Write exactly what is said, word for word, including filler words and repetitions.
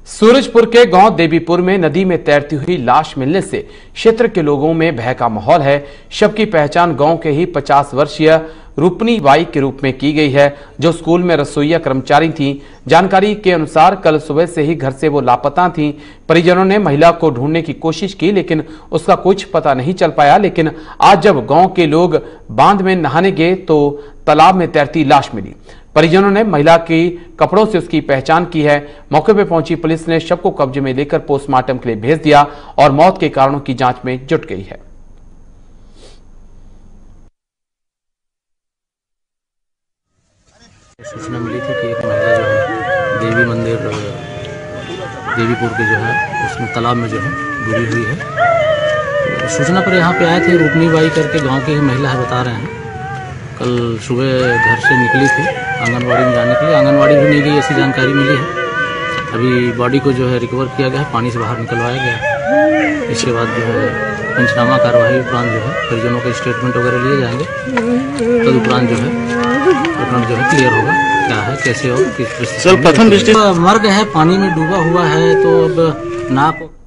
सूरजपुर के गांव देवीपुर में नदी में तैरती हुई लाश मिलने से क्षेत्र के लोगों में भय का माहौल है। शव की पहचान गांव के ही पचास वर्षीय रूपनी बाई के रूप में की गई है, जो स्कूल में रसोईया कर्मचारी थीं। जानकारी के अनुसार कल सुबह से ही घर से वो लापता थीं। परिजनों ने महिला को ढूंढने की कोशिश की, लेकिन उसका कुछ पता नहीं चल पाया। लेकिन आज जब गांव के लोग बांध में नहाने गए तो तालाब में तैरती लाश मिली। परिजनों ने महिला की कपड़ों से उसकी पहचान की है। मौके पर पहुंची पुलिस ने शव को कब्जे में लेकर पोस्टमार्टम के लिए भेज दिया और मौत के कारणों की जांच में जुट गई है। सूचना मिली थी कि एक महिला जो है देवी मंदिर देवीपुर के जो है उसमें तालाब में जो है डूबी हुई है। तो सूचना पर यहाँ पे आए थे। रूपनी बाई करके गांव की ही महिला है, बता रहे हैं कल सुबह घर से निकली थी आंगनवाड़ी में जाने के लिए। आंगनवाड़ी भी नहीं गई, ऐसी जानकारी मिली है। अभी बॉडी को जो है रिकवर किया गया है, पानी से बाहर निकलवाया गया है। इसके बाद जो है पंचनामा कार्रवाई उपरांत जो है परिजनों के स्टेटमेंट वगैरह लिए जाएंगे। तदुपरांत जो है प्रकरण जो है क्लियर होगा, क्या है कैसे हो किस। प्रथम दृष्टि मर्ग है, पानी में डूबा हुआ है, तो अब नाक